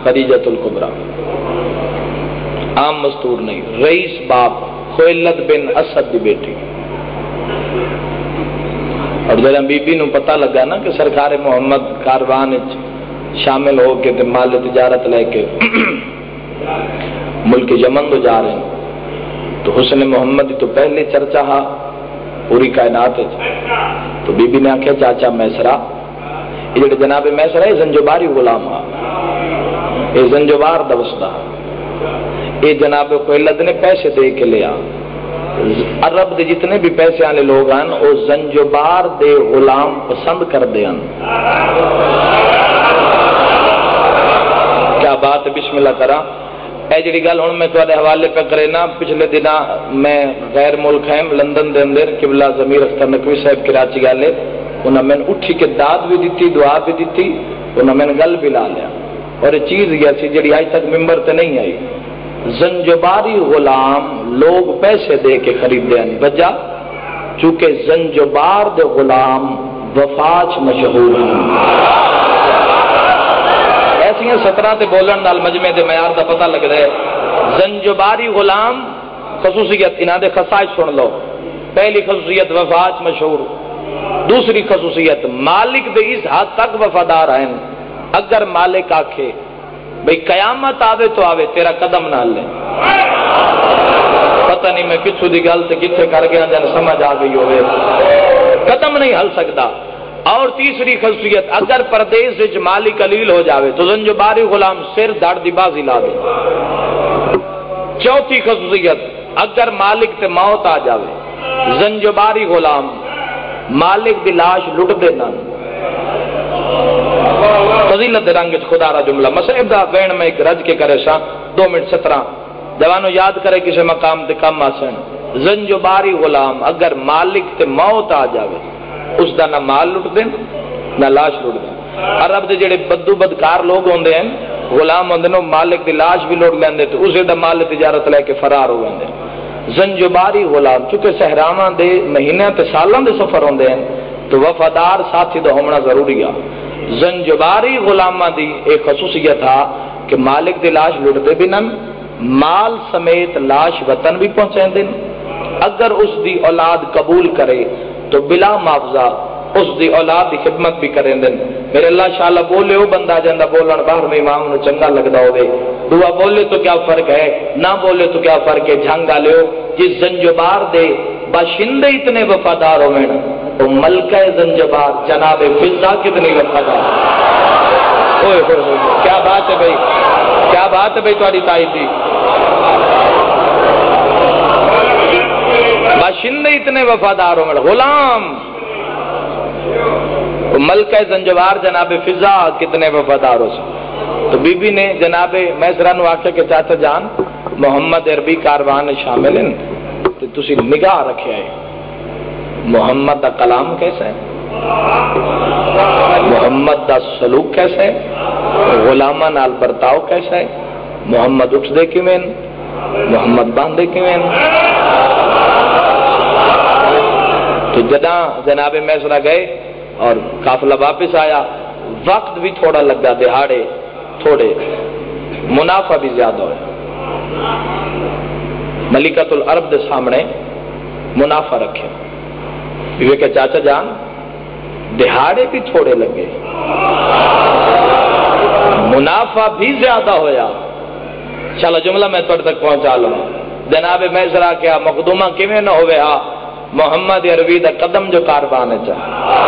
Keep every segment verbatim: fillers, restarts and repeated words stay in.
خدیجۃ الکبریٰ، عام مستور نہیں، رئیس باپ خویلد بن اسد دی بیٹی. اور جب بی بی نو پتہ لگا نا کہ سرکار محمد کاروان شامل ہو کے تے مال تجارت لے کے ملک یمن تو جا رہے ہیں، تو حسن محمد تو پہلے چرچا ہا پوری کائنات. تو بی بی نے آخیا چاچا میسرا، یہ جڑے جناب میسرا یہ زنجباری غلام ہا، یہ زنجبار دا وسدا، یہ جناب خویلد نے پیسے دے کے لیا. عرب دے جتنے بھی پیسے والے لوگ ہیں وہ زنجبار دے غلام پسند کر دے ہیں. کیا بات ہے، بسم اللہ کرا. اے جڑی گل ہن میں تواڈے حوالے پہ کرے نا، پچھلے دناں میں غیر ملک ہیں لندن دے اندر قبلہ ضمیر اختر نقوی صاحب کراچی گالے، انہاں میں اٹھی کے داد بھی دیتی، دعا بھی دیتی، انہاں میں گل بھی لا لیا. اور یہ چیز یہ سی جڑی آج تک ممبر تے نہیں آئی، زنجباری غلام لوگ پیسے دے کے خریدتے ہیں، وجہ چونکہ زنجبار دے غلام وفاچ مشہور ہیں. ایسیاں سترہ تے بولن نال مجمع دے معیار دا پتہ لگ رہا ہے. زنجباری غلام خصوصیت انہاں دے خصائص سن لو. پہلی خصوصیت وفاچ مشہور، دوسری خصوصیت مالک دے اس حد تک وفادار ہیں اگر مالک آکھے بھئی قیامت آوے تو آوے تیرا قدم نہ لے. پتہ نہیں میں پچھو دی گل تے کتھے کر گیا جن سمجھ آ گئی ہوئے، قدم نہیں ہل سکتا. اور تیسری خصوصیت اگر پردیس وچ مالی قلیل ہو جاوے تو زنجباری غلام سر دھڑ دی بازی لا دے. چوتھی خصوصیت اگر مالک تے موت آ جاوے زنجباری غلام مالک دی لاش لٹ دے نہ. فضیلت رنگ خدا را جملہ مسائب دا بین میں ایک رج کے کرے سا دو منٹ سترہ جوانو یاد کرے کسی مقام تے کم آسن. زنجباری غلام اگر مالک تے موت آ جاوے اس دا نہ مال لٹ دیں نہ لاش لٹ دیں. عرب دے جڑے بدو بدکار لوگ ہوندے ہیں غلام ہوندے نو مالک دی لاش بھی لٹ لیندے تے اسے دا مال تجارت لے کے فرار ہو جاندے. زنجباری غلام چونکہ صحراواں دے مہینے تے سالاں دے سفر ہوندے ہیں تو وفادار ساتھی دا ہونا ضروری ہے. زنجباری غلامہ دی ایک خصوصیت تھا کہ مالک دی لاش لٹتے بھی نن، مال سمیت لاش وطن بھی پہنچائیں دن. اگر اس دی اولاد قبول کرے تو بلا معاوضہ اس دی اولاد دی خدمت بھی کریں دن. میرے اللہ شاءاللہ بولے ہو بندہ جاندہ بولن باہر میں امام نو چنگا لگدا ہوئے، دعا بولے تو کیا فرق ہے، نہ بولے تو کیا فرق ہے. جھنگا لے ہو جس زنجبار دے باشندے اتنے وفادار ہوئے تو ملکہ زنجبار جناب فضا کتنی وفادار. اوئے ہوئے ہوئے کیا بات ہے بھائی، کیا بات ہے بھائی تمہاری تائید دی. باشندے اتنے وفادار ہوئے غلام، ملکہ زنجبار جناب فضا کتنے وفادار ہو سکتے. تو بی بی نے جناب میسرہ نو آکھا کہ چاچا جان محمد عربی کاروان شامل ہیں تو تسی نگاہ رکھے آئے محمد دا کلام کیسا ہے، محمد دا سلوک کیسا ہے، غلامہ نال برتاؤ کیسا ہے، محمد اٹھ دے کیویں، محمد باندھے کیویں. تو جداں جناب میسرہ گئے اور قافلہ واپس آیا، وقت بھی تھوڑا لگا، دہاڑے تھوڑے، منافع بھی زیادہ ہوا. ملکۃ العرب دے سامنے منافع رکھے. یہ کہ چاچا جان دہاڑے بھی تھوڑے لگے، منافع بھی زیادہ ہویا. چلو جملہ میں تھوڑے تک پہنچا لوں. جناب میسرہ کیا مقدومہ کیویں نہ ہوئے ہاں محمد عربی دا قدم جو کاروان ہے. چاہ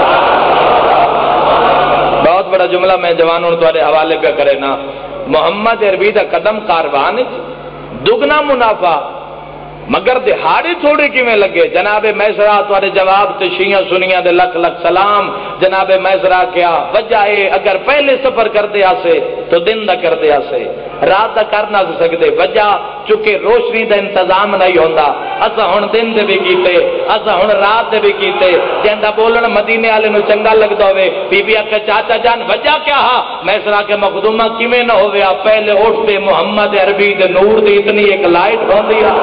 بہت بڑا جملہ میں جوانوں نے تمہارے حوالے پہ کرے نا. محمد عربی دا قدم کاروان دگنا منافع مگر دہاڑے تھوڑے کیویں لگے. جناب میسرہ تمہارے جواب تے شیعہ سنیاں دے لکھ لکھ سلام. جناب میسرہ کیا وجہ ہے اگر پہلے سفر کر دے آسے تو دن دا کر دے آسے، رات دا کر نہ سکتے. وجہ چونکہ روشنی دا انتظام نہیں ہوندا. اسا ہن دن دے بھی کیتے، اسا ہن رات دے بھی کیتے. جیندا بولن مدینے والے نو چنگا لگدا ہوے. بی بی آکھے چاچا جان وجہ کیا ہا؟ میسرہ کے مخدومہ کیویں نہ ہوے، پہلے اٹھتے محمد عربی دے نور دی اتنی ایک لائٹ ہوندی ہے.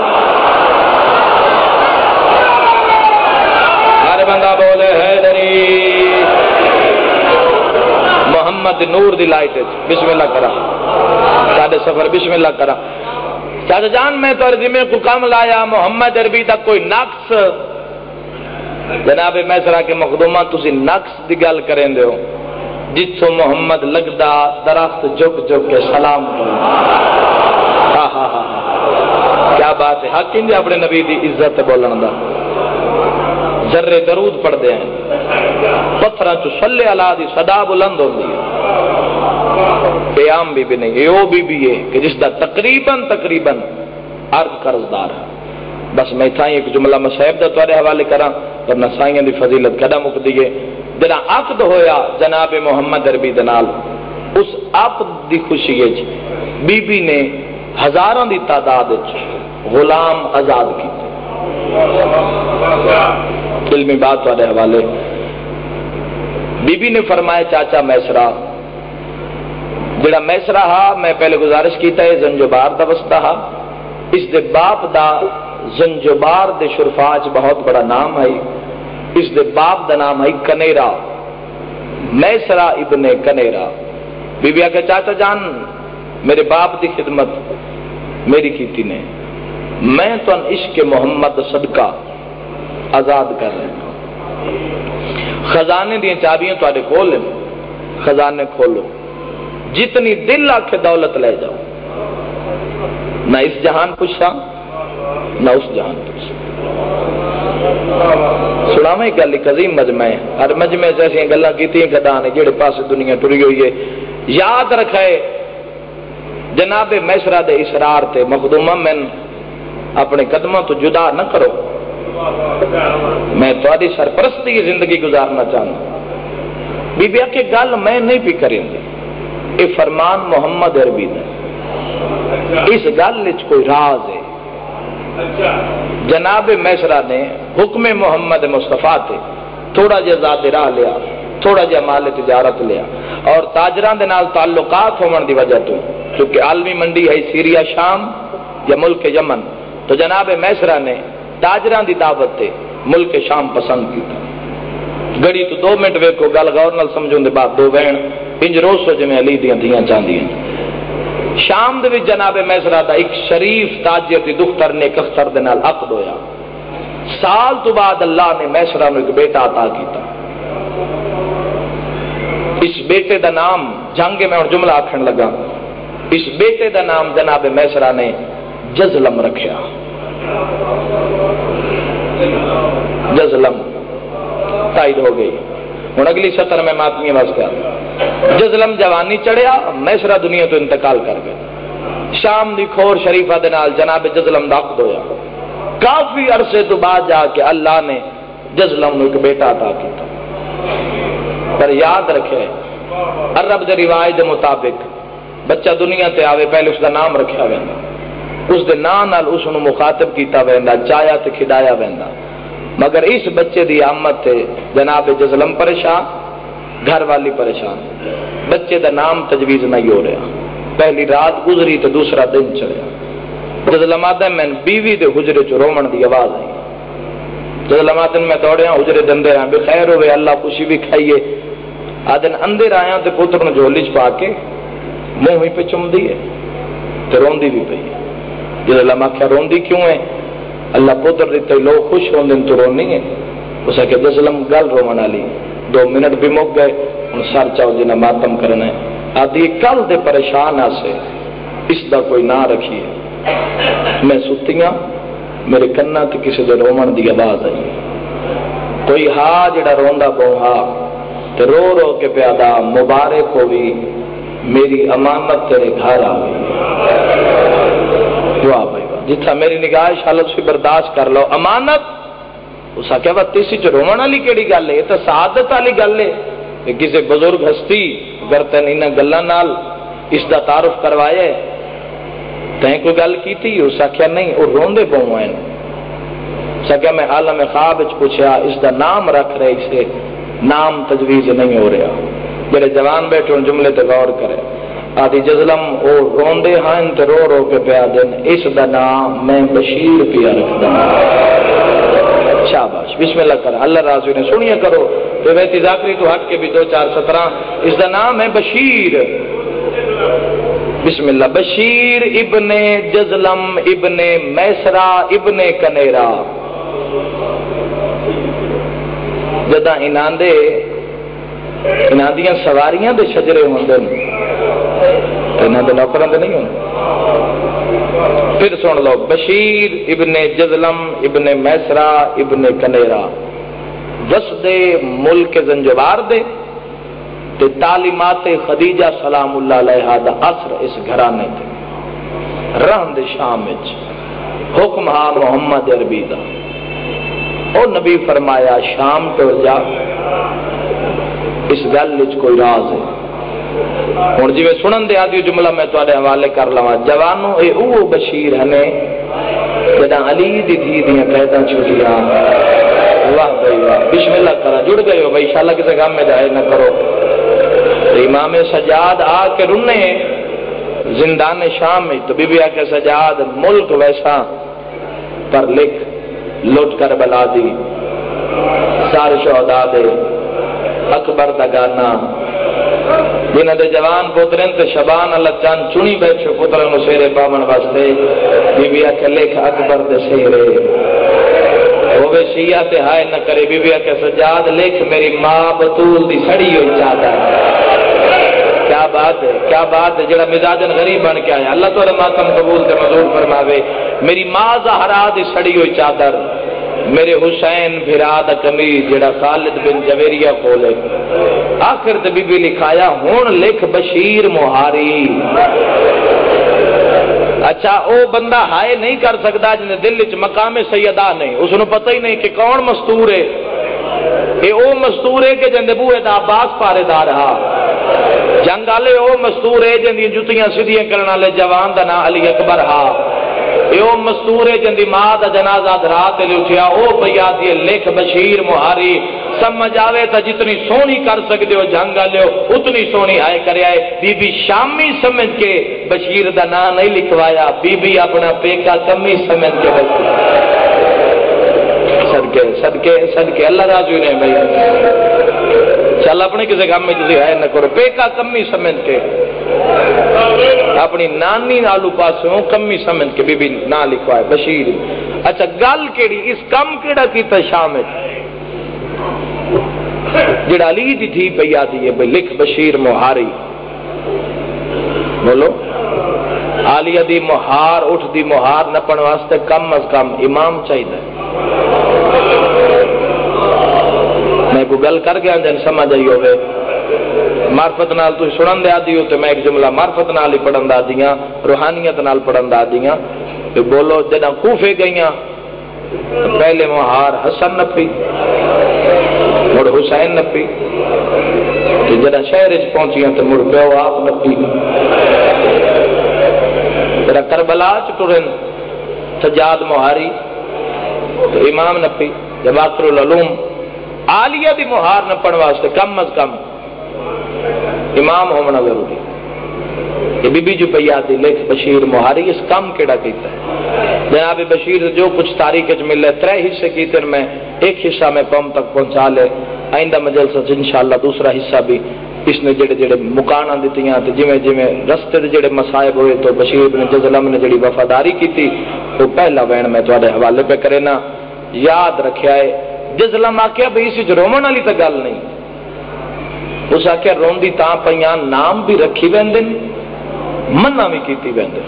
ہر بندہ بولے حیدری محمد نور دی لائٹ. بسم اللہ کرا. بعد سفر بسم اللہ کرا چاچا جان میں تو ذمہ کو کام لایا محمد عربی دا کوئی نقص جناب میسرا کے مخدومہ تسی نقص دی گل کریں دے ہو جتھو محمد لگدا درخت جھک جھک کے سلام کرو ہاں ہاں ہاں کیا بات ہے حق انجے اپنے نبی دی عزت بولن دا ذرے درود پڑھ دے ہیں پتھراں چو صلی اللہ دی صدا بلند ہوندی ہے قیام بھی بھی نہیں یہ بھی بھی ہے کہ جس دا تقریباً تقریباً عرض قرضدار ہے بس میں تھا ایک جملہ مصائب دا تورے حوالے کراں ورنہ سائیں دی فضیلت کدا مک دیئے جنا عقد ہویا جناب محمد عربی دنال اس عقد دی خوشی ہے بی بی نے ہزاروں دی تعداد غلام آزاد کی علمی بات والے حوالے بی بی نے فرمایا چاچا میسرا جڑا میسرا ہا میں پہلے گزارش کیتا ہے زنجبار دا وسطہ ہا اس دے باپ دا زنجبار دے شرفاج بہت بڑا نام ہے اس دے باپ دا نام ہے کنیرا میسرا ابن کنیرا بی بی آکے چاچا جان میرے باپ دی خدمت میری کیتی نے میں تو ان عشق محمد صدقہ آزاد کر رہے ہیں خزانے دی چابیاں تو آڑے کھول لیں خزانے کھولو جتنی دل آکھے دولت لے جاؤ نہ اس جہان پوچھا نہ اس جہان پوچھا سلامہ ایک گلی قظیم مجمع ہے ہر مجمع جیسے گلہ کیتی ہیں کھدانے جڑے پاس دنیا ٹری ہوئی ہے یاد رکھے جناب میسرہ دے اسرار تے مخدومہ میں اپنے قدموں تو جدا نہ کرو میں تھوڑی سرپرستی کی زندگی گزارنا چاہتا بی بی آکے گل میں نہیں بھی کریں گے یہ فرمان محمد عربی نے اس گل وچ کوئی راز ہے جناب میسرہ نے حکم محمد مصطفیٰ تے تھوڑا جا زاد راہ لیا تھوڑا جا مال تجارت لیا اور تاجران دے نال تعلقات ہون دی وجہ تو کیونکہ عالمی منڈی ہے سیریا شام یا ملک یمن تو جناب میسرہ نے تاجران دی دعوت تے ملک شام پسند کیتا گڑی تو دو منٹ ویکو گل غور نال سمجھون دے بعد دو بہن انج روز سو جمیں علی دیاں دیاں چاندیاں شام دے وچ جناب میسرہ دا ایک شریف تاجر دی دختر نے کفتر دے نال عقد ہویا سال تو بعد اللہ نے میسرہ نو ایک بیٹا عطا کیتا اس بیٹے دا نام جنگ میں اور جملہ آکھن لگا اس بیٹے دا نام جناب میسرہ نے جزلم رکھیا جزلم تائید ہو گئی ہوں اگلی سطر میں ماتمی آواز کیا جزلم جوانی چڑھیا میسرہ دنیا تو انتقال کر گئے شام دی کھور شریفہ دے نال جناب جزلم دا عقد ہویا کافی عرصے تو بعد جا کے اللہ نے جزلم نو ایک بیٹا عطا کیتا پر یاد رکھے عرب دے روایت دے مطابق بچہ دنیا تے آوے پہلے اس دا نام رکھیا ویندا اس دے نام نال اس نو مخاطب کیتا ویندا چایا تے کھڈایا ویندا مگر اس بچے دی آمد تے جناب جزلم پریشان گھر والی پریشان بچے دا نام تجویز نہیں ہو رہا پہلی رات گزری تو دوسرا دن چڑھیا جزلم آدھا میں بیوی دے حجرے چ رومن دی آواز آئی جزلم آدھا میں دوڑیا حجرے دندے رہا بخیر ہوئے اللہ خوشی بھی کھائیے آدھن اندر آیا تے پتر نے جھولی چ پا کے منہ ہی پہ چم دیے تے روندی بھی پئی جزلم آخیا روندی کیوں ہے اللہ پتر دیتے لوگ خوش ہوندے تو رونی ہے اس کہ جزلم گل رومن والی دو منٹ بھی مک گئے ہن سر چاؤ جنہ ماتم کرنا ہے آدھی کل دے پریشان آسے اس دا کوئی نہ رکھیے میں ستیاں میرے کنا تے کسی دے رومن دی آواز آئی کوئی ہا جڑا روندا پو ہا تے رو رو کے پیادا مبارک ہوئی میری امانت تیرے گھر آ گئی دعا بھائی جتھا میری نگاہ حالت سے برداشت کر لو امانت اس آخیا وا تیسی چ رومن والی کیڑی گل ہے یہ تو سعادت والی گل ہے کہ کسی بزرگ ہستی اگر تین انہاں گلاں نال اس دا تعارف کروائے تیں کوئی گل کیتی اس آخیا نہیں وہ روندے پاؤں ہیں اس آخیا میں عالم خواب وچ پوچھا اس دا نام رکھ رہے اسے نام تجویز نہیں ہو رہا میرے جوان بیٹھے ان جملے تے غور کرے آدھی جزلم او روندے ہاں تے رو رو کے پیا دن اس دا نام میں بشیر پیا رکھدا شاباش بسم اللہ کر اللہ راضی نے سنیا کرو تو ویتی ذاکری تو ہٹ کے بھی دو چار سترہ اس دا نام ہے بشیر بسم اللہ. بشیر ابن جزلم ابن میسرا ابن کنیرا. جداں انہاں دے انہاں دیاں سواریاں دے شجرے ہوندے نے انہاں دے نوکراں دے نہیں ہوندے. پھر سن لو. بشیر ابن جزلم ابن میسرا ابن کنیرا وسد ملک زنجبار دے تے تعلیمات خدیجہ سلام اللہ علیہا دا اثر اس گھرانے تے رہن دے شام وچ. حکم ہا محمد عربی دا. او نبی فرمایا شام تو جا اس گل وچ کوئی راز ہے. ہن جویں سنن دے آدی جملہ میں تواڈے حوالے کر لواں. جوانو اے او بشیر ہنے جڑا علی دی دھی دیاں قیداں چھٹیاں. واہ بھائی واہ. بسم اللہ کرا جڑ گئے ہو بھائی. انشاءاللہ کسی کام میں جائے نہ کرو. امام سجاد آ کے رنے زندان شام میں تو بی بی آ کے سجاد ملک ویسا پر لکھ لوٹ کر بلا دی سار شہداء دے اکبر دا گانا جنہ دے جوان پترن تے شبان اللہ چاند چنی بیٹھے پترن سیرے پامن واسطے بی بی آ کے لکھ اکبر دے سیرے ہوئے شیعہ تے ہائے نہ کرے. بی بی آ کے سجاد لکھ میری ماں بطول دی سڑی ہوئی چادر. کیا بات ہے کیا بات ہے. جڑا مزاجن غریب بن کے آیا اللہ تو ماتم قبول تے منظور فرماوے. میری ماں زہرا دی سڑی ہوئی چادر میرے حسین بھرا دا قمیض جڑا خالد بن جویریہ کولے. آخر تے بی بی لکھایا ہون لکھ بشیر مہاری. اچھا او بندہ ہائے نہیں کر سکتا جن دل وچ مقام سیدہ نہیں. اس نو پتہ ہی نہیں کہ کون مستور ہے. اے او مستور ہے کہ جن دے بوئے دا عباس پارے دار ہا. جنگ والے او مستور ہے جن دی جتیاں سیدھیاں کرن والے جوان دا نام علی اکبر ہا. اے او مستور ہے جن دی ماں دا جنازہ رات تے اٹھیا. او بیا دی لکھ بشیر مہاری. سمجھ آوے تا جتنی سونی کر سکتے ہو جنگ والے اتنی سونی ہائے کرے آئے. بی بی شامی سمجھ کے بشیر دا نام نہیں لکھوایا. بی بی اپنا پیکا کمی سمجھ کے بچی. صدقے صدقے صدقے اللہ راضی نہیں بھائی. چل اپنے کسی کام میں تسی ہے نہ کرو. پیکا کمی سمجھ کے اپنی نانی نالو پاسوں کمی سمجھ کے بی بی نہ لکھوائے بشیر. اچھا گل کیڑی اس کم کیڑا کیتا شامل جڑا علی دی تھی پئی آدی ہے بھئی لکھ بشیر مہاری. بولو عالیہ دی مہار اٹھ دی مہار نپن واسطے کم از کم امام چاہیے. میں کو گل کر گیا جن سمجھ آئی ہوئے. معرفت نال تو سنن دے آدی ہو تو میں ایک جملہ معرفت نال ہی پڑھن دا دیاں روحانیت نال پڑھن دا دیاں. تو بولو جنا کوفے گئیاں پہلے مہار حسن نپی مڑ حسین نپی. کہ جنا شہر چ پہنچیاں تو مڑ پیو آپ نپی. جنا کربلا چ ٹرن سجاد مہاری تو امام نپی. جب آخر العلوم عالیہ دی مہار نپن واسطے کم از کم امام ہونا ضروری. کہ بی بی جو پیادی لکھ بشیر مہاری. اس کام کیڑا کیتا ہے جناب بشیر جو کچھ تاریخ چ ملے ترے حصے کیتے میں ایک حصہ میں قوم تک پہنچا لے. آئندہ مجلس انشاءاللہ دوسرا حصہ بھی اس نے جڑے جڑے مکاناں دتیاں تے جویں جویں رستے دے جڑے مصائب ہوئے تو بشیر بن جزلم نے جڑی وفاداری کیتی تو پہلا وین میں تواڈے حوالے پہ کرے نا. یاد رکھیا ہے جزلم آکھیا بھئی اس وچ رومن والی تے گل نہیں. اس آکھیا روندی تاں پیاں نام بھی رکھی ویندے منع بھی کیتی ویندے.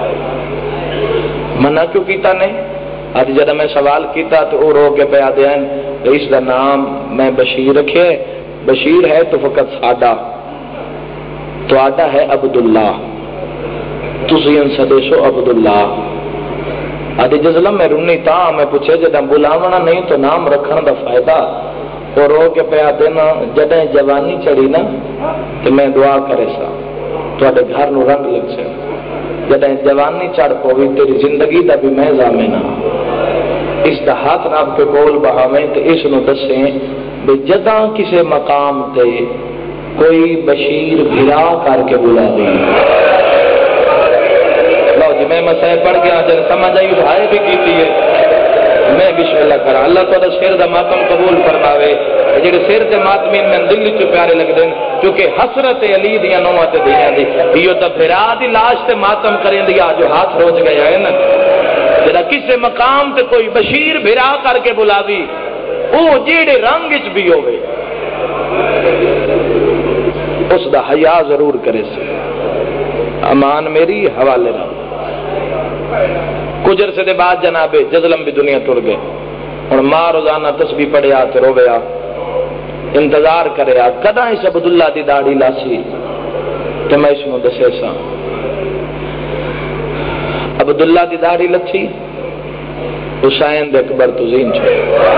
منع کیوں کیتا نہیں؟ اج جب میں سوال کیتا تو وہ رو کے پہ آدھے ہیں اس کا نام میں بشیر رکھے. بشیر ہے تو فقط ساڈا تو آڈا ہے عبداللہ. تسی انسدے سو عبداللہ. آدھے جزلم میں رونی تا میں پوچھے جدہ بلاونا نہیں تو نام رکھن دا فائدہ. اور رو کے پہ آدھے نا جدہ جوانی چڑھی نا تو میں دعا کرے سا تو آدھے گھر نو رنگ لگ سے. جدہ جوانی چڑھ پوی تیری زندگی دا بھی میں زامنا. اس دا ہاتھ ناب کے کول بہاویں تو اس نو دسیں بے جدہ کسے مقام تے کوئی بشیر بھرا کر کے بلا دی. لو جی میں مسئلہ پڑھ گیا جن سمجھ آئی اٹھائے بھی کیتی ہے میں بسم اللہ کرا اللہ تعالی سر دا ماتم قبول فرماوے جڑے سر تے ماتمین میں دل چ پیارے لگدے کیونکہ حسرت علی دیاں نواں تے دیاں دی ایو تے بھرا دی لاش تے ماتم کریں دی جو ہاتھ روج گیا ہے نا جڑا کسے مقام تے کوئی بشیر بھرا کر کے بلاوی او جیڑے رنگ وچ بھی ہوے اس دا حیا ضرور کرے سی امان میری حوالے نہ کچھ عرصے دے بعد جناب جزلم بھی دنیا ٹر گئے ہوں ماں روزانہ تسبیح پڑھیا تے رویا انتظار کریا کدا اس عبداللہ دی داڑھی لاسی تے میں اس نو دسے سا عبداللہ دی داڑھی لتھی حسین دے اکبر تزین چھو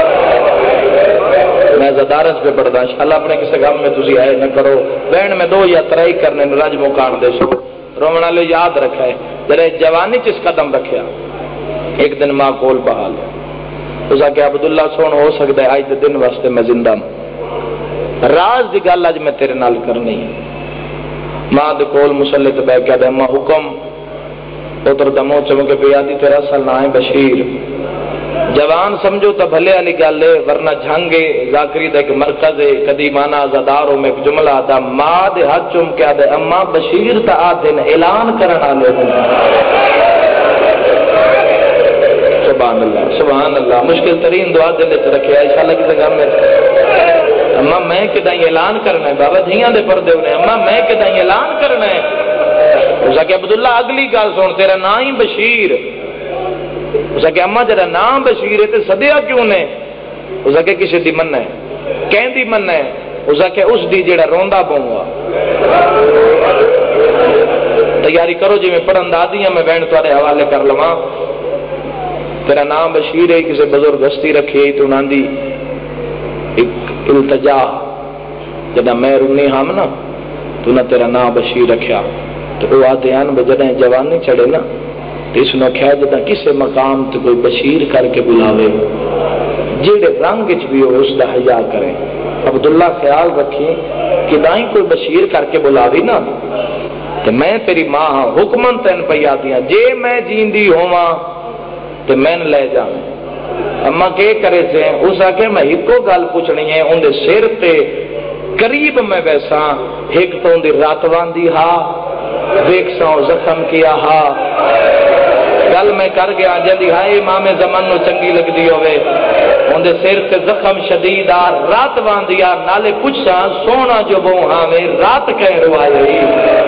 میں زدارس پہ پڑھتا انشاءاللہ اپنے کسی غم میں تسی آئے نہ کرو بہن میں دو یا ترائی کرنے رج مکان دے سو رومنا لے یاد رکھا ہے ذرا جوانی چس قدم رکھیا ایک دن ماں کول بحال اس آ کہ عبداللہ سون ہو سکتا ہے آج دے دن واسطے میں زندہ ہوں راز دی گل اج میں تیرے نال کرنی ماں دے کول مسلے تے بیٹھ کے اما حکم پتر دمو چمکے پہ یادی تیرا اصل نام ہے بشیر جوان سمجھو تو بھلے علی گل ہے ورنہ جھنگے ذاکری دا ایک مرکز ہے کدی مانا زداروں میں ایک جملہ آتا ماں دے ہاتھ چوم کے آدھے اما بشیر تا آدھے اعلان کرنا لے سبحان اللہ سبحان اللہ مشکل ترین دعا دل وچ رکھیا ہے انشاءاللہ کسی غم میں اما میں کدی اعلان کرنا ہے بابا دھیاں دے پردے ہونے اما میں کدی اعلان کرنا ہے اس کہ عبداللہ اگلی گل سن تیرا نام ہی بشیر اس کہ اما جرا نام بشیر ہے تے سدیا کیوں نے اس کہ کسی دی من ہے کہندی من ہے اس کہ اس دی جڑا روندا بونگا تیاری کرو جی میں پڑھن دادی ہاں میں بہن تارے حوالے کر لواں تیرا نام بشیر ہے کسی بزرگ ہستی رکھی تو انہاں دی ایک التجا جدا میں رونی ہم نا تو نہ تیرا نام بشیر رکھیا تو وہ آتے ہیں جدیں جوانی چڑھے نا تو اس نے کہا جدہ کسے مقام تو کوئی بشیر کر کے بلاوے جیڑے رنگ چ بھی ہو اس دا حیا کریں عبداللہ خیال رکھیں کہ دائیں کوئی بشیر کر کے بلاوی نا تو میں تیری ماں ہاں حکمن تین پیا دیاں جے میں جیندی ہوا تو میں نے لے جاؤں اما کہ کرے سے اس آکے میں ایک کو گل پوچھنی ہے ان دے سر تے قریب میں ویسا ایک تو ان دی رات واندی ہا دیکھ ساؤں زخم کیا ہا گل میں کر گیا جدی ہائے امام زمان نو چنگی لگ دی ہوئے ان دے سر تے زخم شدید آ رات واندی آ نالے پوچھا سونا جو بو ہاں میں رات کہیں روائی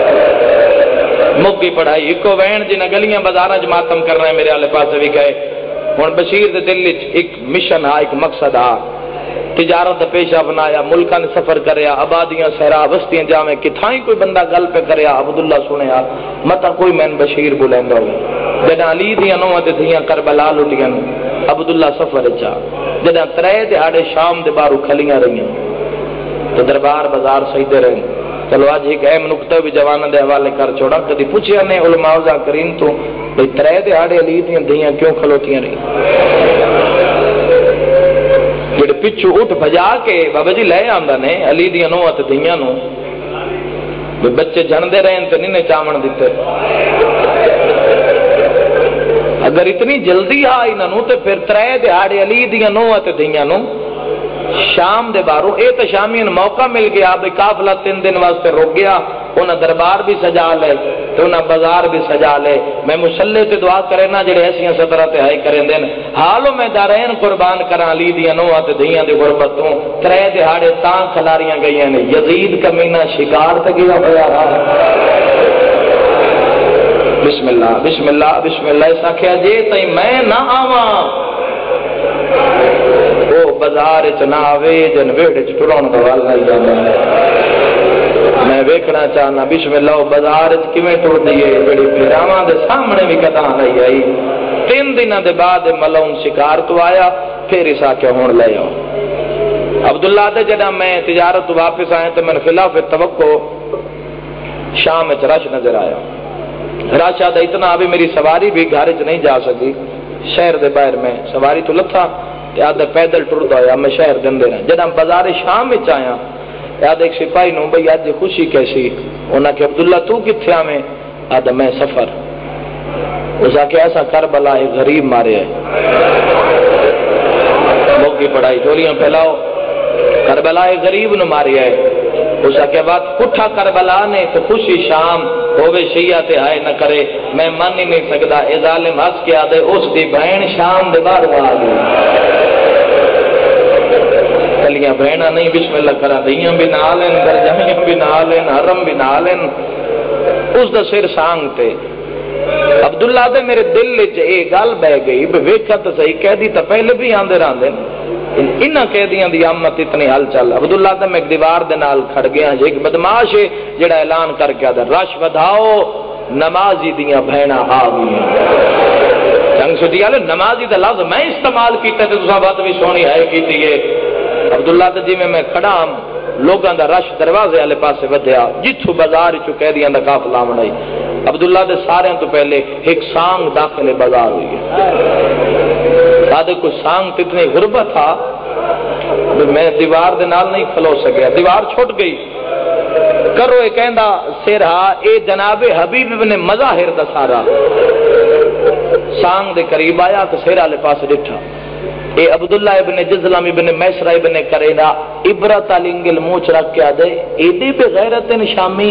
مکی پڑھائی ایکو وین جنہ گلیاں بازاراں جو ماتم کر رہے ہیں میرے آلے پاس بھی گئے ہن بشیر دے دل ایک مشن ہا ایک مقصد ہا تجارت پیشہ بنایا ملکاں نے سفر کریا آبادیاں صحرا بستیاں جاویں کتھائیں کوئی بندہ گل پہ کریا عبداللہ سنیا متا کوئی میں بشیر بولیندا ہو جداں علی دیاں نواں تے دھیاں کربلا لٹیاں عبداللہ سفر چا جداں ترے دہاڑے شام دے باہر کھلیاں رہیاں تو دربار بازار سجدے رہے چلو آج ایک اہم نقطہ بھی جوانوں دے حوالے کر چھوڑا کدی پوچھیا نے علماء ذاکرین تو بھئی ترے دہاڑے علی دیاں دھیاں کیوں کھلوتیاں رہی جڑے پچھو اٹھ بجا کے بابا جی لے آندا نے علی دیاں نواں تے دھیاں نو بچے جھندے رہن تے نہیں چاون دتے اگر اتنی جلدی آ انہاں تے پھر ترے دہاڑے علی دیاں نواں تے دھیاں نو شام دے باروں اے تو شامین موقع مل گیا بھئی قافلہ تین دن واسطے رک گیا انہاں دربار بھی سجا لے تو انہاں بازار بھی سجا لے میں مسلح تے دعا کرے نا جڑے ایسیاں صدرہ تے ہائی کریں دین حالوں میں دارین قربان کراں علی دیاں نواں تے دھیاں دی غربتوں ترے دہاڑے تاں کھلاریاں گئیاں نے یزید کمینہ شکار تے گیا ہوا بسم اللہ بسم اللہ بسم اللہ ایسا کیا جے تئی میں نہ آواں بازار چ نہ آوے جن ویڑے چ ٹرون دا وال نہیں جاندا میں ویکھنا چاہنا بسم اللہ بازار چ کیویں ٹر دیے بڑی پیراواں دے سامنے بھی کتاں نہیں آئی تین دناں دے بعد ملون شکار تو آیا پھر اسا کے ہون لے آؤ عبداللہ دے جڑا میں تجارت واپس آئے تو من خلاف توقع شام وچ رش نظر آیا رش آدھا اتنا ابھی میری سواری بھی گھر چ نہیں جا سکی شہر دے باہر میں سواری تو لتھا یاد پیدل ٹرتا ہوا میں شہر دن دے رہا جب ہم بازار شام میں آیا یاد ایک سپاہی نو بھائی آج خوشی کیسی انہاں کہ عبداللہ تو کتھے آویں آدھا میں سفر اس آ کے ایسا کربلا ہے غریب مارے ہے کی پڑھائی چولیاں پھیلاؤ کربلا غریب نو ماری ہے اس کے بعد پٹھا کربلا نے تو خوشی شام ہوے شیعہ تے ہائے نہ کرے میں من ہی نہیں سکتا اے ظالم ہس کے آدھے اس دی بہن شام دے باہر آ گئی کلیاں بہنا نہیں بسم اللہ کرا دیاں بھی نہ لین درجائیاں بھی نہ لین حرم بھی نہ لین اس دا سر سانگ تے عبداللہ دے میرے دل وچ اے گل بہ گئی ویکھا تے صحیح قیدی تے پہلے بھی آندے رہندے انہاں قیدیاں دی آمد اتنی حل چل عبداللہ تے میں ایک دیوار دے نال کھڑ گیا ایک بدماش ہے جڑا اعلان کر کے آدا رش ودھاؤ نمازی دیاں بہناں آ گئیاں جنگ سٹی والے نمازی دا لفظ میں استعمال کیتا تے تساں بات بھی سونی ہے کیتی ہے عبداللہ تے جی میں میں کھڑا ہوں لوگاں دا رش دروازے والے پاسے ودھیا جتھوں بازار چ قیدیاں دا قافلہ آمڑائی عبداللہ دے سارے تو پہلے ایک سانگ داخل بازار ہوئی ہے سادے کوئی سانگ اتنی غربت تھا میں دیوار دے نال نہیں کھلو سکیا دیوار چھوٹ گئی کرو یہ کہندا سیرا اے جناب حبیب ابن مظاہر دا سارا سانگ دے قریب آیا تو سیرا والے پاس ڈٹھا اے عبداللہ ابن جزلم ابن میسرہ ابن کرینا عبرت الانگل موچ رکھ کے آدھے ایدی بے غیرت شامی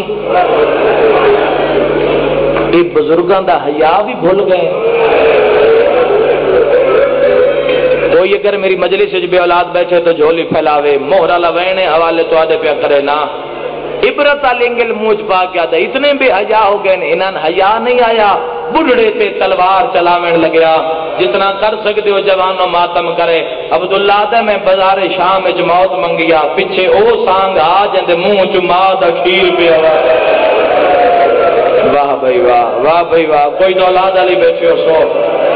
اے بزرگاں دا حیا بھی بھول گئے کوئی اگر میری مجلس وچ بے اولاد بیٹھے تو جھولی پھیلاوے موہرا لوینے حوالے تو آدھے پیا کرے نا عبرت الانگل موچ پا کے آدھے اتنے بے حیا ہو گئے انہاں حیا نہیں آیا بڑھڑے تے تلوار چلاوین لگیا جتنا کر سکتے ہو جوانوں ماتم کرے عبداللہ دے میں بازار شام وچ موت منگیا پیچھے او سانگ آ جندے منہ چ ماں دا کھیر پیا واہ بھائی واہ واہ بھائی واہ کوئی تو اولاد علی بیٹھے ہو سو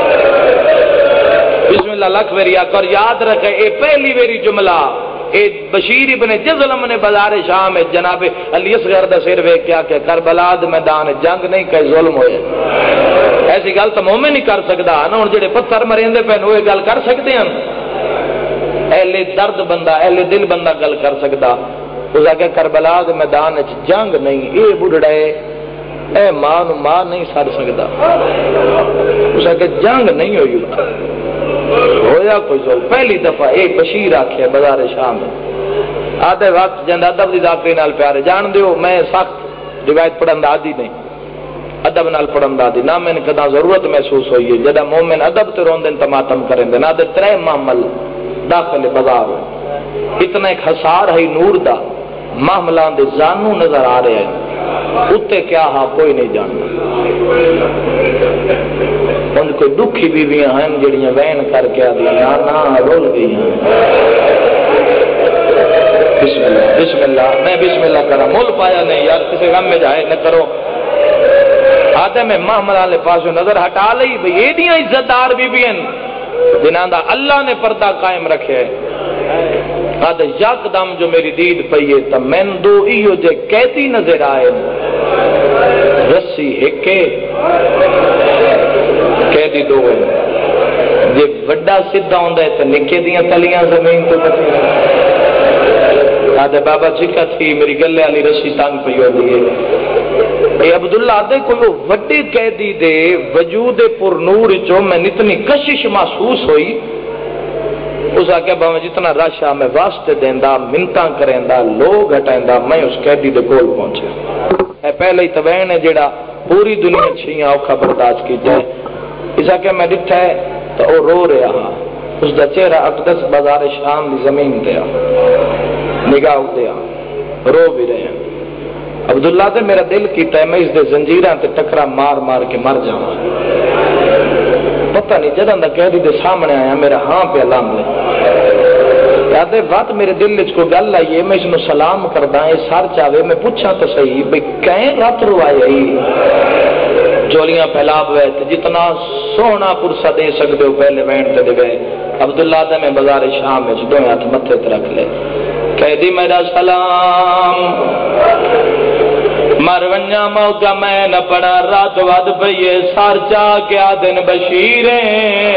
بسم اللہ لکھ ویریا کر یاد رکھے اے پہلی ویری جملہ اے بشیر ابن جزلم نے بازار شام میں جناب علی اصغر دا سر ویکھ کیا کہ کربلا دے میدان جنگ نہیں کہ ظلم ہوئے ایسی گل تو مومن نہیں کر سکتا نا ہن جڑے پتھر مریندے پے وہ گل کر سکتے ہیں اہل درد بندہ اہل دل بندہ گل کر سکتا اس آگے کربلا دے میدان وچ جنگ نہیں اے بڑھڑے اے ماں نو ماں نہیں سڑ سکتا اس آگے جنگ نہیں ہوئی ہویا کوئی ظلم پہلی دفعہ ایک بشیر آکھے بازار شام میں آدھے وقت جند ادب دی ذاکری نال پیارے جان دیو میں سخت روایت پڑھن دا عادی نہیں ادب نال پڑھن دا عادی نہ میں نے کدا ضرورت محسوس ہوئی ہے جدا مومن ادب تے روندن تماتم کریں دے نہ دے ترے معامل داخل بازار اتنا ایک حسار ہے نور دا معاملان دے زانو نظر آ رہے ہیں اتے کیا ہاں کوئی نہیں جاننا ان کوئی دکھی بیویاں ہیں جڑیاں وین کر کے آدھی نانا رول گئی ہیں بسم اللہ بسم اللہ میں بسم اللہ کرا مول پایا نہیں یار کسی غم میں جائے نہ کرو آدھے میں محمد علیہ پاسو نظر ہٹا لئی بھئی یہ دیاں عزت دار بیویاں جنہاں دا اللہ نے پردہ قائم رکھے آدھے یک دم جو میری دید پئیے تا میں دو ایو جے کہتی نظر آئے رسی ہکے کہتی دو جے وڈا سدھا ہوندہ ہے تو نکے دیاں تلیاں زمین تو کتی آدھے بابا چکا تھی میری گلے والی رسی تانگ پئی ہو دیئے اے عبداللہ آدھے کوئی وڈے قیدی دے وجود پر نور چو میں اتنی کشش محسوس ہوئی اس آگے باہم جتنا راشا میں واسطے دیندہ منتاں کریندہ لوگ ہٹائندہ میں اس قیدی دے گول پہنچے اے پہلے ہی توین ہے جڑا پوری دنیا چھیاں اوکھا برداشت کی جائے اس آگے میں ڈٹھا ہے تو او رو رہا ہاں اس دا چہرہ اقدس بازار شام دی زمین دیا نگاہ دیا رو بھی رہے ہیں عبداللہ تے میرا دل کیتا ہے میں اس دے زنجیران تے ٹکرا مار مار کے مر جاؤں پتہ نہیں جدہ دا قیدی دے سامنے آیا میرا ہاں پہ علام لے یادے بات میرے دل لچ کو گل آئیے میں اس میں سلام کردہ ہے سار چاہوے میں پوچھا تو صحیح بھئی کہیں رات رو آئے ہی جولیاں پھیلا ہوئے جتنا سونا پرسہ دے سکتے ہو پہلے وینٹتے دے گئے عبداللہ دے میں بازار شام میں دو ہاتھ متھے رکھ لے قیدی میرا سلام مرونیا موقع میں نہ پڑا رات ود پئیے سار چاہ کیا دن بشیریں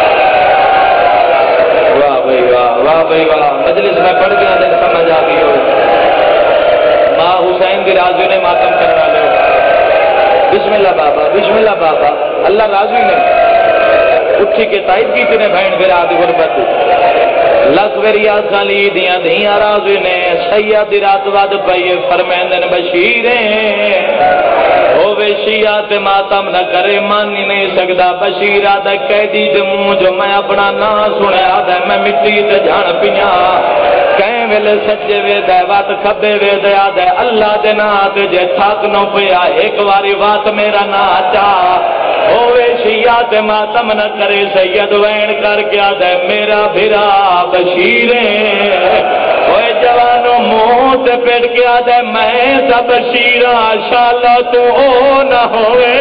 واہ بھائی واہ واہ بھائی واہ مجلس میں پڑھ گیا دن سمجھ آ گئی ہو ماں حسین دی راضی نے ماتم کرنا لے بسم اللہ بابا بسم اللہ بابا اللہ راضی نے اٹھی کے تائید کی تینے بہن پھر آدھی غربت لکھ ویریا خالی دیا دیا راضی نے سید دی رات ود پئیے فرمیندن بشیریں ہووے شیعہ تے ماتم نہ کرے مان ہی نہیں سکدا بشیرہ دے قیدی دے منہ جو میں اپنا نام سنیا دے میں مٹی تے جان پیاں کہیں ویلے سجے وے دے وات کھبے وے دے دے اللہ دے نا تے جے تھک نو پیا ایک واری وات میرا نا چا ہووے شیعہ تے ماتم نہ کرے سید وین کر کے دے میرا بھرا بشیریں اوے جوانو منہ تے پیٹ کے دے میں سب بشیرہ شالا تو او نہ ہوئے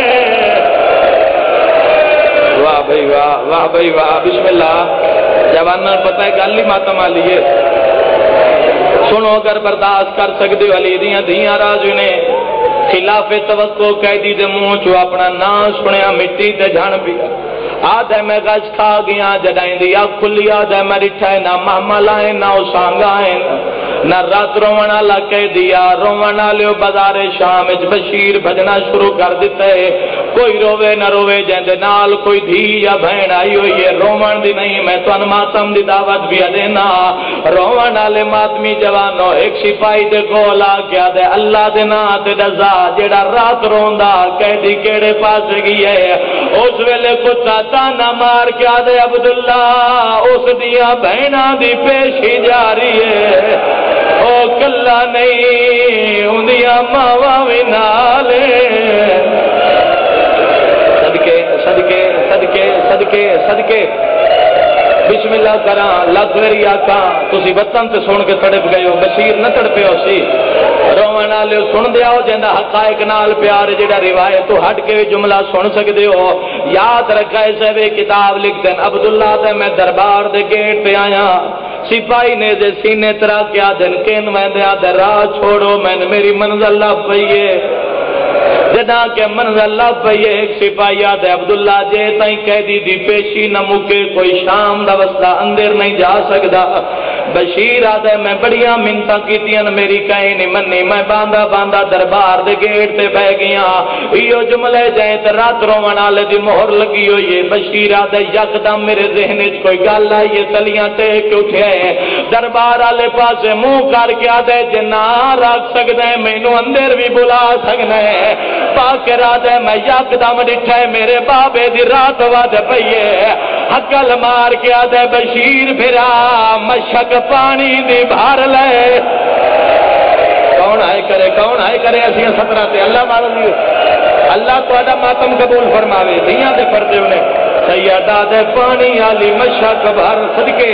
واہ بھائی واہ واہ بھائی واہ بسم اللہ جوانوں پتہ ہے گل ہی ماتم والی ہے سنو اگر برداشت کر سکتے ہو علی دیاں دیاں راضی نے خلاف توقع قیدی دے منہ چو اپنا نام سنیا مٹی تے جھن پیا آدھے میں گج کھا گیا جڑائیں دی آگ کھلی آدھے میں رٹھائے نہ محمل آئے نہ اسانگ آئے نہ رات رونا لکے دیا رونا لیو بازار شام اچ بشیر بھجنا شروع کر دیتے کوئی روے نہ روے جیندے نال کوئی دھی یا بہن آئی ہوئی ہے روان دی نہیں میں تو ان ماتم دی دعوت بھی دینا روان آلے ماتمی جوانو ایک سپاہی دے گولا کیا دے اللہ دے نا تے دزا جیڑا رات روندا قیدی کیڑے پاس گئی ہے اس ویلے کتا تانا مار کیا دے عبداللہ اس دیا بہنا دی پیشی جاری ہے او کلا نہیں اندیا ماوا بھی نالے صدقے صدقے صدقے صدقے صدقے بسم اللہ کراں لکھ ویری آکاں تسی وطن تے سن کے تڑپ گئے ہو بشیر نہ تڑپے ہو سی روان والے سن دیا ہو جندا حقائق نال پیار جڑا روایت تو ہٹ کے جملہ سن سکدے ہو یاد رکھا ایسے وے کتاب لکھ دین عبداللہ تے میں دربار دے گیٹ پہ آیا سپاہی نے دے سینے ترا کیا دن کین ویندیا دے راہ چھوڑو میں نے میری منزل لب پئیے جدا کہ منزل لب پئیے ایک سپاہی آدھے عبداللہ جے تائیں قیدی دی پیشی نہ مکے کوئی شام دا وسطہ اندر نہیں جا سکدا بشیر آدھے میں بڑیاں منتاں کیتیاں میری کہیں نہیں منی میں باندھا باندھا دربار دے گیٹ تے بہ گیا ایو جملے جائیں تے رات روان والے دی مہر لگی ہوئی ہے بشیر آدھے یکدم میرے ذہن وچ کوئی گل آئی ہے تلیاں ٹیک اٹھے دربار والے پاسے منہ کر کے آدھے جے نہ رکھ سکدا ہے مینوں اندر بھی بلا سکنا ہے پاک رادے میں یکدم ڈٹھے میرے بابے دی رات ود پئیے حقل مار کے آدھے بشیر پھرا مشک پانی دی بھار لے کون آئے کرے کون آئے کرے ایسی سترہ تے اللہ مار دی اللہ تو ماتم قبول فرماوے دیاں دے پردے انہیں سیدہ دے پانی آلی مشک بھار صدقے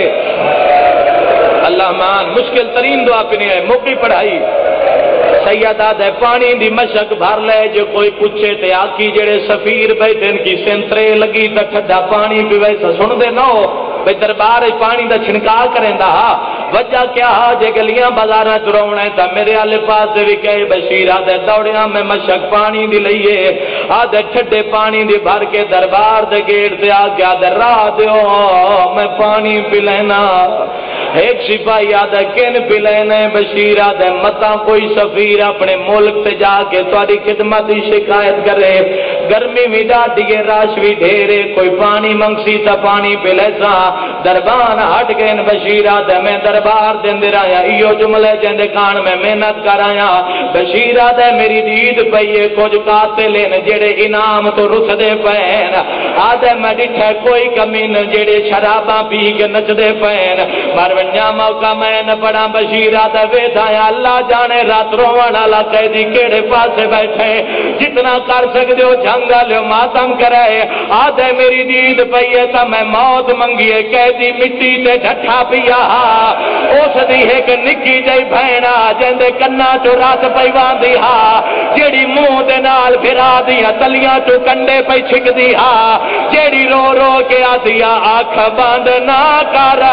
اللہ مان مشکل ترین دعا پنے ہے موقعی پڑھائی سیدہ دے پانی دی مشک بھر لے جو کوئی پوچھے تے آکی جڑے سفیر بیٹھے ان کی سنترے لگی تا ٹھڈا پانی بھی ویسا سن دے نو بے دربار پانی دا چھنکا کریں دا وجہ کیا جے گلیاں بازاراں چرونا ہے تا میرے آلے پاس دے بھی کہے بشیر آدھے دوڑیاں میں مشک پانی دی لئیے آدھے ٹھڈے پانی دی بھر کے دربار دے گیٹ دے آگے آدھے راہ دیو میں پانی پی لینا ایک سپاہی آدھے کن پی لینا بشیر آدھے متا کوئی سفیر اپنے ملک تے جا کے تاری خدمت شکایت کرے گرمی بھی ڈاڈیے راش بھی ڈھیرے کوئی پانی منگسی تا پانی پی لیسا دربان ہٹ گئے بشیر آدھے میں دربار دن دے آیا ایو جملے جندے کان میں محنت کر آیا بشیر آدھے میری دید پئیے کچھ کاتے لین جڑے انعام تو رس دے پین آدھے میں ڈٹھے کوئی کمین جڑے شراباں پی کے نچ دے پین مرونیا موقع میں نہ پڑا بشیر آدھے ویدھایا اللہ جانے رات روانا لا قیدی کیڑے پاسے بیٹھے جتنا کر سکتے ہو جھنگا لیو ماتم کرے آدھے میری دید پئیے تا میں موت منگیے قیدی مٹی تے ڈھٹھا پیا اس دی ایک نکی جائی بہنا جندے کنا چو رات پیوان دی ہا جیڑی منہ دے نال پھرا دیا تلیاں چو کنڈے پہ چھک دی ہا جیڑی رو رو کے آدیا آنکھ بند نہ کرا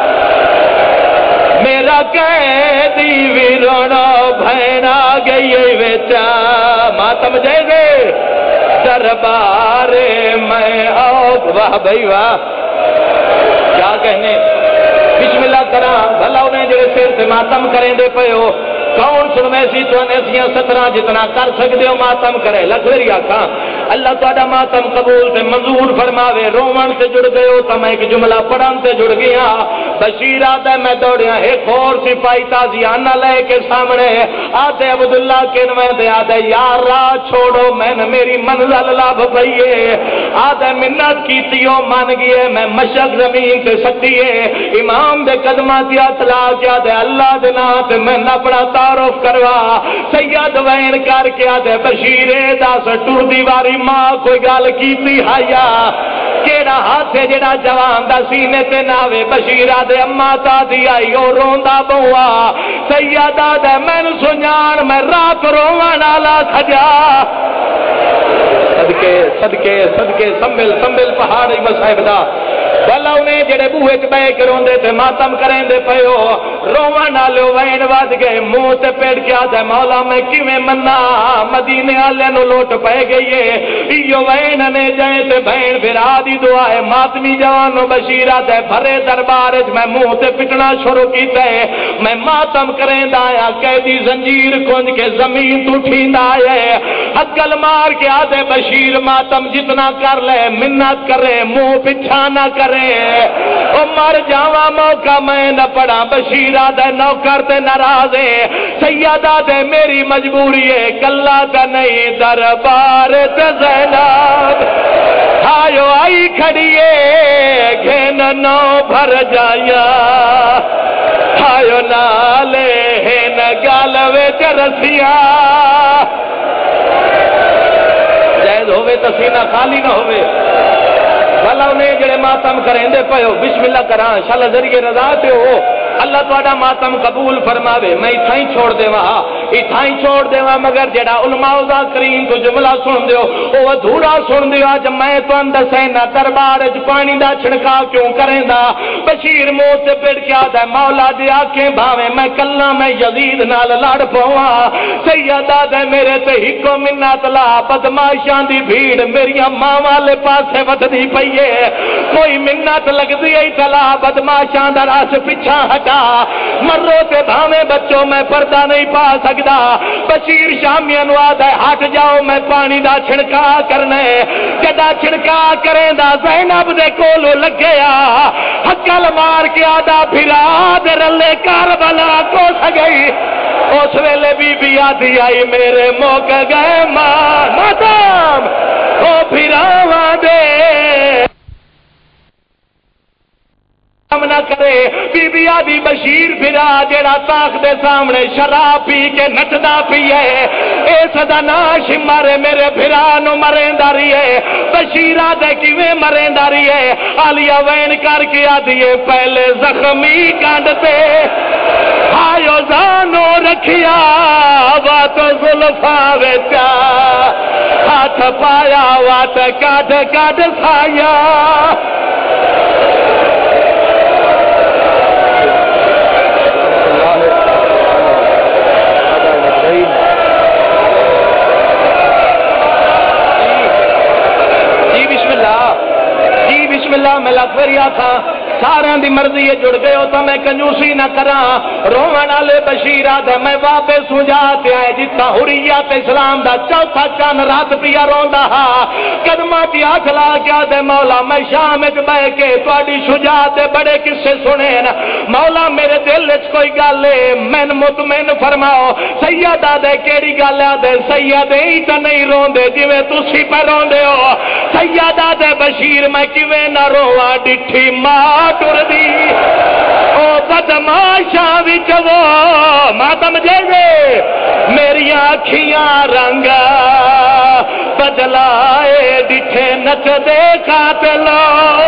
میرا قیدی بھی رونا بہنا گئی ویچا ماتم جائے دے دربار میں آؤ واہ بھائی واہ کیا کہنے بسم اللہ کرا بھلا انہیں جڑے سیر سے ماتم کریں دے پہ ہو کون سن میں سی تو انیسیاں سترہ جتنا کر سکتے ہو ماتم کرے لکھ لری آکھاں اللہ تہاڈا ماتم قبول تے منظور فرماوے روون سے جڑ گئے ہو تو میں ایک جملہ پڑھن سے جڑ گیا بشیر آتا میں دوڑیا ایک اور سپاہی تازیانہ لے کے سامنے آتے عبداللہ کے نوے دے آتے یار راہ چھوڑو میں نے میری منزل لاب پئیے آتے منت کیتیو مان گئے میں مشک زمین تے سکتیے امام دے قدمہ دیا تلا کیا دے اللہ دے نات میں اپنا تعارف کروا سید وین کر کے آتے بشیرے داس ٹور دیواری ماں کوئی گال کیتی ہایا کیڑا ہاتھ ہے جڑا جوان دا سینے تے ناوے بشیرہ دے اماں تا دی آئی او روندا بوا سیدہ دے میں سنجان میں رات روان آلا سجا صدقے صدقے صدقے سنبل سنبل پہاڑی مصائب دا والا انہیں جڑے بوئے چ بہ کے روندے تے ماتم کریں دے پیو روان والے وین ود گئے منہ تے پیٹ کے آدھے مولا میں کیویں منا مدینے والے نو لوٹ پے گئی ہے ایو وین نے جائے تے بہن بھرا دی دعا ہے ماتمی جوان نو بشیرہ تے بھرے دربار وچ میں منہ تے پٹنا شروع کیتا ہے میں ماتم کریں دا آیا قیدی زنجیر کھنج کے زمین تو ٹھیندا ہے عقل مار کے آدھے بشیر ماتم جتنا کر لے منت کرے منہ پچھا نہ کرے او مر جاواں موقع میں نہ پڑا بشیرہ دے نوکر تے ناراض ہے سیدہ دے میری مجبوری ہے کلا تے نہیں دربار تے زینب آیو آئی کھڑیے گھن نو بھر جایا آیو نالے ہن گالوے چرسیا جائز ہوئے تو سینہ خالی نہ ہوئے والا انہیں جڑے ماتم کریں دے پہو بسم اللہ کران شاءاللہ ذریعے رضا تے ہو اللہ تہاڈا ماتم قبول فرماوے میں اتھائیں چھوڑ دیواں اتھائیں چھوڑ دیواں مگر جڑا علماء ذاکرین تو جملہ سن دیو او ادھورا سن دیو اج میں تانوں دسینا دربار وچ پانی دا چھڑکا کیوں کریندا بشیر منہ تے پڑ کے آدا مولا دی آنکھیں بھاویں میں کلا میں یزید نال لڑ پواں سیدہ دے میرے تے ہکو منت لا بدماشاں دی بھیڑ میریاں ماں والے پاسے ودی پئی ہے کوئی منت لگدی ہے تلا بدماشاں دا راس پیچھا ہٹا مرو تے بھاویں بچوں میں پردہ نہیں پا سکدا بشیر شامیاں نو آدا ہٹ جاؤ میں پانی دا چھڑکا کرنے جدا چھڑکا کریں دا زینب دے کولو لگیا ہکل مار کے آدا پھرا دے رلے کربلا کو سگئی اس ویلے بی بی آدھی آئی میرے موک گئے ماں ماتم او پھراواں دے نہ کرے بی بی آدھی بشیر پھرا جیڑا تاخ دے سامنے شراب پی کے نچدا پی ہے اے صدا ناش مارے میرے پھرا نو مریندا رہی ہے بشیرہ دے کیویں مریندا رہی ہے آلیا وین کر کے آدھی ہے پہلے زخمی کانڈتے آیو زانو رکھیا وات زلفا وچا ہاتھ پایا وات کاٹ کاٹ سایا میں لکھوریا تھا سارا دی مرضی جڑ گئے ہو تو میں کنجوسی نہ کرا رومن والے بشیرہ دے میں واپس ہو جاتے آئے جتا حریت اسلام دا چوتھا چان رات پیا روندا ہا قدمہ پیا کھلا کیا دے مولا میں شام وچ بہ کے تہاڈی شجاعت دے بڑے قصے سنے نا مولا میرے دل وچ کوئی گل ہے میں مطمئن فرماؤ سیدہ دے کیڑی گل ہے دے سیدے ہی تے نہیں روندے جویں تسی پہ روندے ہو سیدہ دے بشیر میں کیویں نہ رواں ڈٹھی ماں ٹر دی او بدماشاں وچ وہ ماتم جے میری اکھیاں رنگ بدلائے ڈٹھے نچ دے قاتل